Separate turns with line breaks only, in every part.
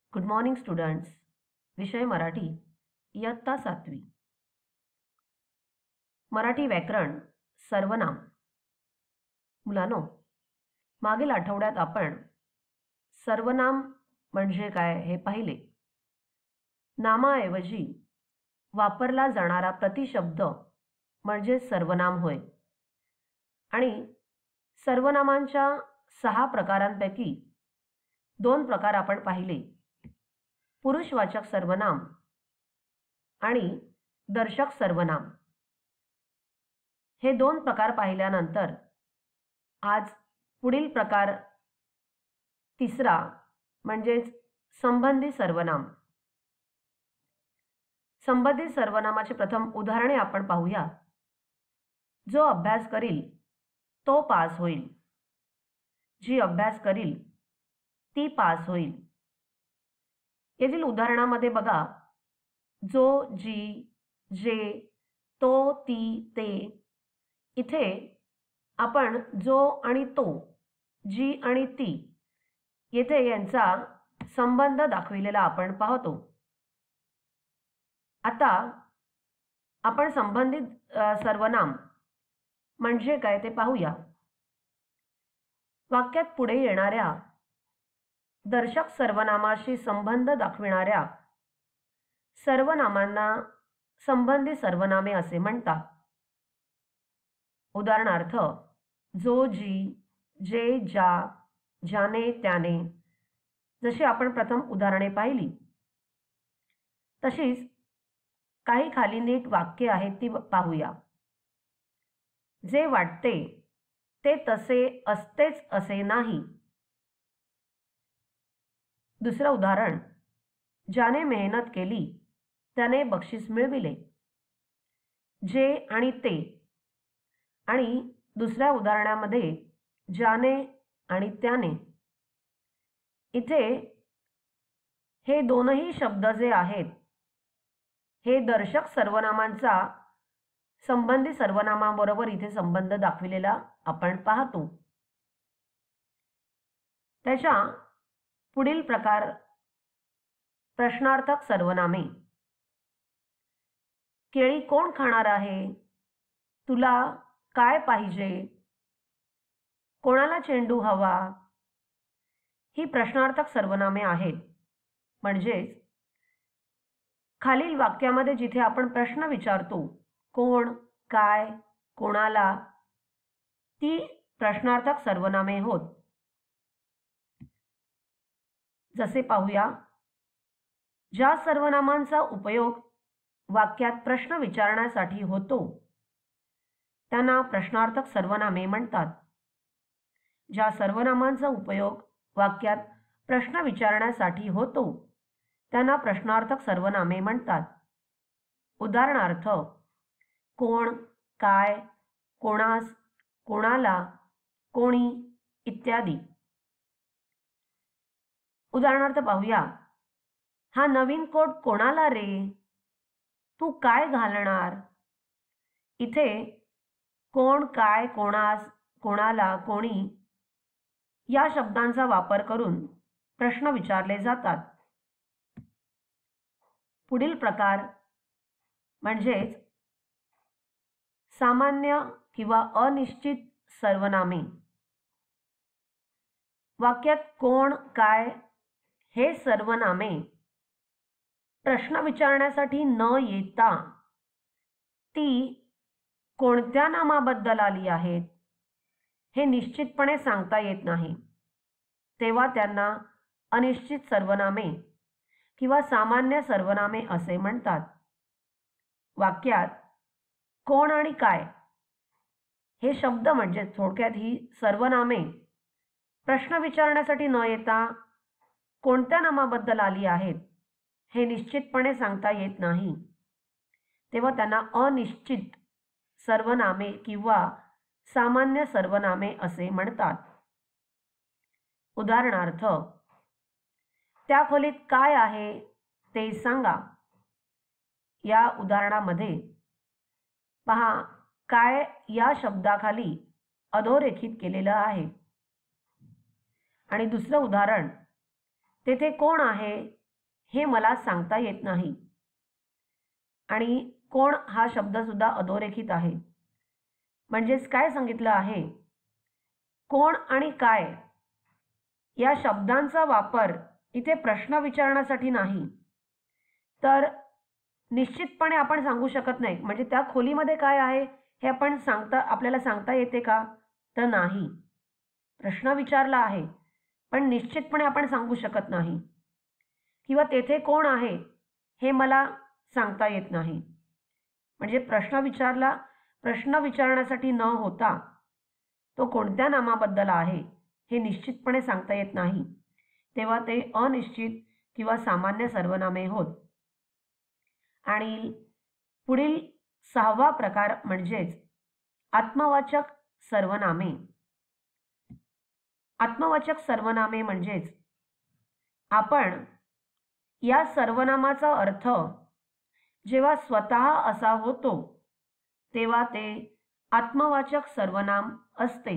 Good morning students. विषय मराठी, इयत्ता 7वी. मराठी व्याकरण सर्वनाम. मुलांनो, मागील आठवड्यात आपण सर्वनाम म्हणजे काय हे पाहिले. नामाऐवजी वापरला जाणारा प्रतिशब्द म्हणजे सर्वनाम होय. आणि सर्वनामांच्या 6 प्रकारांपैकी 2 प्रकार आपण पाहिले. पुरुषवाचक सर्वनाम आणि दर्शक सर्वनाम. हे 2 प्रकार पाहिल्यानंतर आज पुढील प्रकार तिसरा म्हणजे संबंधी सर्वनाम. संबंधित सर्वनामाचे प्रथम उदाहरणे आपण पाहूया. जो अभ्यास करील तो पास होईल. जी अभ्यास करील ती पास होईल. येथील उदाहरणामध्ये बघा, जो, जी, जे, तो, ती, ते. इथे आपण जो आणि तो, जी आणि ती येथे यांचा संबंध दाखविलेला आपण पाहतो. आता आपण संबंधित सर्वनाम म्हणजे काय ते पाहूया. वाक्यात पुढे येणाऱ्या दर्शक सर्वनामाशी संबंध दाखविणाऱ्या सर्वनामांना संबंधी सर्वनामे असे म्हणतात. उदाहरणार्थ, जो, जी, जे, ज्या, ज्याने, त्याने. जशी आपण प्रथम उदाहरणे पाहिली तशीच काही खाली नीट वाक्ये आहेत ती पाहूया. जे वाटते ते तसे असतेच असे नाही. दुसरं उदाहरण, ज्याने मेहनत केली त्याने बक्षीस मिळविले. जे आणि ते. आणि दुसऱ्या उदाहरणामध्ये ज्याने आणि त्याने. इथे हे दोनही शब्द जे आहेत हे दर्शक सर्वनामांचा संबंधी सर्वनामाबरोबर इथे संबंध दाखविलेला आपण पाहतो. त्याच्या पुढील प्रकार प्रश्नार्थक सर्वनामे. केळी कोण खाणार आहे? तुला काय पाहिजे? कोणाला चेंडू हवा? ही प्रश्नार्थक सर्वनामे आहेत. म्हणजेच खालील वाक्यामध्ये जिथे आपण प्रश्न विचारतो, कोण, काय, कोणाला, ती प्रश्नार्थक सर्वनामे होत. जसे पाहूया, ज्या सर्वनामांचा उपयोग वाक्यात प्रश्न विचारण्यासाठी होतो त्यांना प्रश्नार्थक सर्वनामे म्हणतात. ज्या सर्वनामांचा उपयोग वाक्यात प्रश्न विचारण्यासाठी होतो त्यांना प्रश्नार्थक सर्वनामे म्हणतात. उदाहरणार्थ, कोण, काय, कोणास, कोणाला, कोणी इत्यादी. उदाहरणार्थ पाहूया, हा नवीन कोट कोणाला रे? तू काय घालणार? इथे कोण, काय, कोणास, कोणाला, कोणी या शब्दांचा वापर करून प्रश्न विचारले जातात. पुढील प्रकार म्हणजेच सामान्य किंवा अनिश्चित सर्वनामे. वाक्यात कोण, काय हे सर्वनामे प्रश्न विचारण्यासाठी न येता ती कोणत्या नामाबद्दल आली आहेत हे निश्चितपणे सांगता येत नाही, तेव्हा त्यांना अनिश्चित सर्वनामे किंवा सामान्य सर्वनामे असे म्हणतात. वाक्यात कोण आणि काय हे शब्द म्हणजे थोडक्यात ही सर्वनामे प्रश्न विचारण्यासाठी न येता कोणत्या नामाबद्दल आली आहेत हे निश्चितपणे सांगता येत नाही, तेव्हा त्यांना अनिश्चित सर्वनामे किंवा सामान्य सर्वनामे असे म्हणतात. उदाहरणार्थ, त्या खोलीत काय आहे ते सांगा. या उदाहरणामध्ये पहा, काय या शब्दाखाली अधोरेखित केलेलं आहे. आणि दुसरं उदाहरण, तेथे कोण आहे हे मला सांगता येत नाही. आणि कोण हा शब्द सुद्धा अधोरेखित आहे. म्हणजेच काय सांगितलं आहे, कोण आणि काय या शब्दांचा वापर इथे प्रश्न विचारण्यासाठी नाही, तर निश्चितपणे आपण सांगू शकत नाही. म्हणजे त्या खोलीमध्ये काय आहे हे आपल्याला सांगता येते का, तर नाही. प्रश्न विचारला आहे पण निश्चितपणे आपण सांगू शकत नाही. किंवा तेथे कोण आहे हे मला सांगता येत नाही. म्हणजे प्रश्न विचारण्यासाठी न होता तो कोणत्या नामाबद्दल आहे हे निश्चितपणे सांगता येत नाही, तेव्हा ते अनिश्चित किंवा सामान्य सर्वनामे होत. आणि पुढील 6वा प्रकार म्हणजेच आत्मवाचक सर्वनामे. आत्मवाचक सर्वनामे म्हणजेच आपण या सर्वनामाचा अर्थ जेव्हा स्वतः असा होतो तेव्हा ते आत्मवाचक सर्वनाम असते.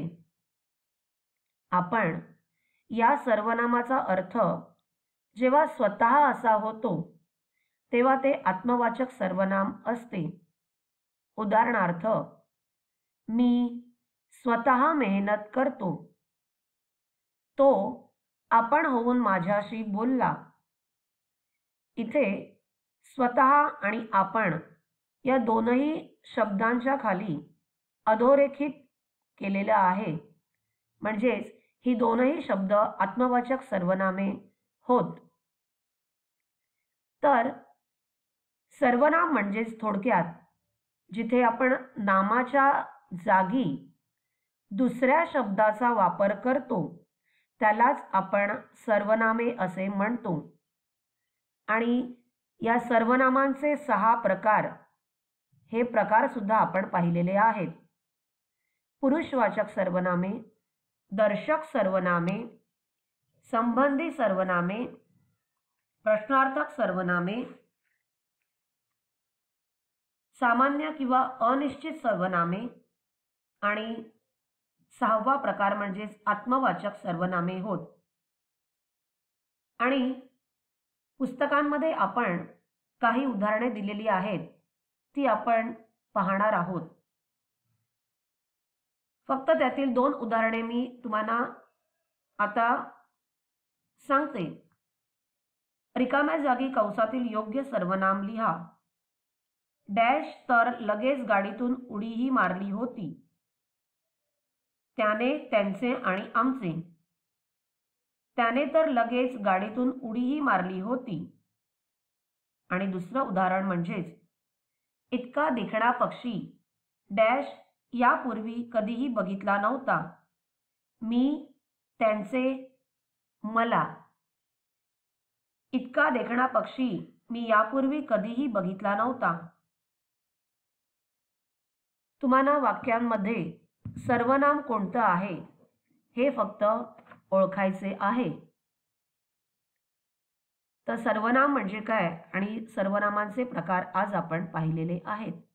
आपण या सर्वनामाचा अर्थ जेव्हा स्वतः असा होतो तेव्हा ते आत्मवाचक सर्वनाम असते. उदाहरणार्थ, मी स्वतः मेहनत करतो. तो आपण होऊन माझ्याशी बोलला. इथे स्वतः आणि आपण या दोनही शब्दांच्या खाली अधोरेखित केलेलं आहे. म्हणजेच ही दोनही शब्द आत्मवाचक सर्वनामे होत. तर सर्वनाम म्हणजेच थोडक्यात जिथे आपण नामाच्या जागी दुसऱ्या शब्दाचा वापर करतो त्यालाच आपण सर्वनामे असे म्हणतो. आणि या सर्वनामांचे 6 प्रकार हे प्रकार सुद्धा आपण पाहिलेले आहेत. पुरुषवाचक सर्वनामे, दर्शक सर्वनामे, संबंधी सर्वनामे, प्रश्नार्थक सर्वनामे, सामान्य किंवा अनिश्चित सर्वनामे आणि 6वा प्रकार म्हणजेच आत्मवाचक सर्वनामे होत. आणि पुस्तकांमध्ये आपण काही उदाहरणे दिलेली आहेत ती आपण पाहणार आहोत. फक्त त्यातील 2 उदाहरणे मी तुम्हाला आता सांगते. रिकाम्या जागी कंसातील योग्य सर्वनाम लिहा. डॅश तर लगेच गाडीतून उडीही मारली होती. त्याने, त्यांचे आणि आमचे. त्याने तर लगेच गाडीतून उडीही मारली होती. आणि दुसरं उदाहरण म्हणजेच इतका देखणा पक्षी डॅश यापूर्वी कधीही बघितला नव्हता. मी, त्यांचे, मला. इतका देखणा पक्षी मी यापूर्वी कधीही बघितला नव्हता. तुम्हाला वाक्यांमध्ये सर्वनाम कोणतं आहे हे फक्त ओळखायचे आहे. तर सर्वनाम म्हणजे काय आणि सर्वनामांचे प्रकार आज आपण पाहिलेले आहेत.